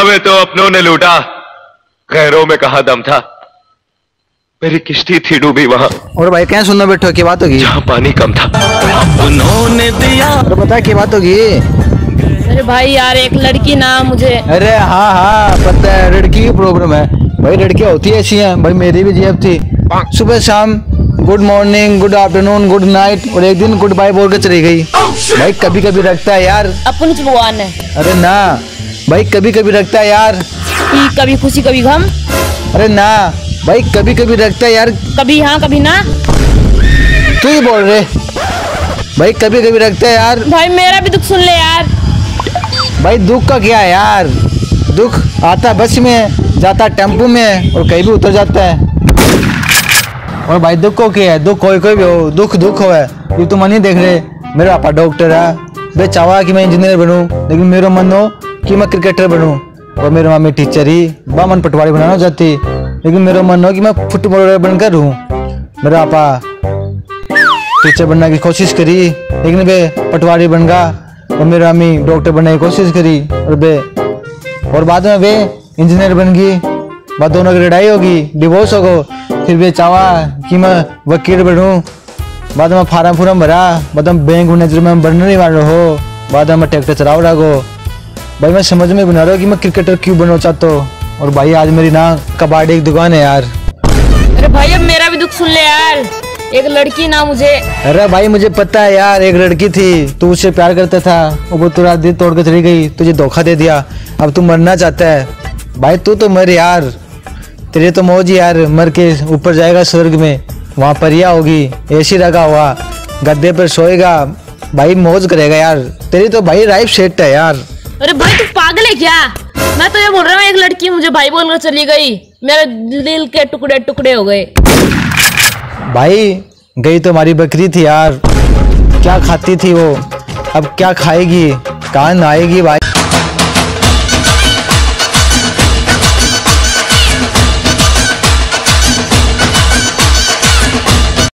में तो अपनों ने लूटा, गैरों में कहा दम था। मेरी किश्ती थी डूबी वहाँ। और भाई क्या सुनना बैठो, क्या बात होगी? जहाँ पानी कम था। उन्होंने दिया। तो बता क्या बात होगी? अरे भाई यार, एक लड़की ना मुझे। अरे हाँ पता है, लड़की की प्रॉब्लम है भाई। लड़कियां होती है ऐसी हैं भाई, मेरी भी जेब थी। सुबह शाम good morning, good afternoon, good night, और एक दिन गुड बाय बोल के चली गई। भाई कभी कभी रखता है यार, अपन भगवान है। अरे ना भाई, कभी कभी रखता है यार। कभी खुशी कभी गम। अरे ना भाई, कभी कभी रखता है यार। कभी हाँ कभी ना। तू ही बोल रहे भाई, कभी कभी रखता है यार। भाई मेरा भी दुख सुन ले यार। भाई दुख का क्या है यार? दुख आता बस में, जाता टेम्पो में, और कहीं भी उतर जाता है। और भाई दुख को क्या है? दुख कोई कोई भी हो, दुख दुख हो है। ये तो मन ही देख रहे, मेरा पापा डॉक्टर है, मैं चाहवा कि मैं इंजीनियर बनूं, लेकिन मेरा मन हो कि मैं क्रिकेटर बनूं। और मेरी मम्मी टीचर ही बामन पटवारी बनाना चाहती, लेकिन मेरा मन हो कि मैं फुटबॉलर बनकर रहूं। मेरा पापा टीचर बनने की कोशिश करी, लेकिन वे पटवारी बन गया। और मेरी मम्मी डॉक्टर बनने की कोशिश करी, और बाद में वे इंजीनियर बन गई। बाद दोनों की लड़ाई होगी, डिवोर्स होगा। फिर वे चाहा कि मैं वकील बनूं। बाद में फार्म भरा, बाद में बैंक मैनेजर में बनने नहीं वाला हो। बाद में ट्रैक्टर चलाओ लागो। भाई मैं समझ में बना रहा हूँ कि मैं क्रिकेटर क्यों बनना चाहता हूँ। और भाई आज मेरी ना कबाड़ी की दुकान है यार। अरे भाई अब मेरा भी दुख सुन ले यार। एक लड़की ना मुझे। अरे भाई मुझे पता है यार, एक लड़की थी, तू उससे प्यार करता था, वो तेरा दिल तोड़ के चली गई, तुझे धोखा दे दिया। अब तू मरना चाहता है। भाई तू तो मर यार, तेरे तो मौज यार, मर के ऊपर जाएगा स्वर्ग में, वहाँ परिया होगी, एसी लगा हुआ, गद्दे पर सोएगा, भाई मौज करेगा यार। तेरी तो भाई लाइफ सेट है यार। अरे भाई तू पागल है क्या? मैं तो ये बोल रहा हूँ, एक लड़की मुझे भाई बोलकर चली गई, मेरे दिल के टुकड़े टुकड़े हो गए। भाई गई तो हमारी बकरी थी यार, क्या खाती थी वो, अब क्या खाएगी, कहाँ नहाएगी भाई।